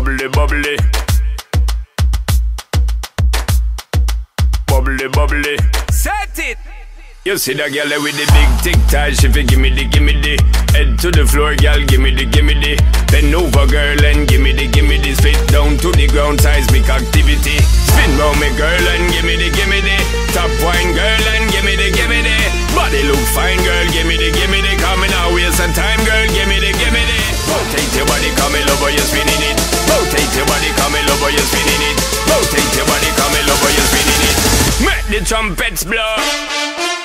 Bubbly, bubbly. Bubbly, bubbly. Set it. You see that girl with the big tic tac, she fi gimme the. Head to the floor, girl, gimme the. Bend over, girl, and gimme the. Spit down to the ground, seismic activity. Spin round me, girl, and gimme the. Top wine, girl, and gimme the. Body look fine, girl, gimme the. Coming out, waste some time, girl, gimme the. Rotate your body, come in over, you're spinning it. Rotate your body, come in over, you're spinning it. Rotate your body, come in over, you're spinning it. Make the trumpets blow.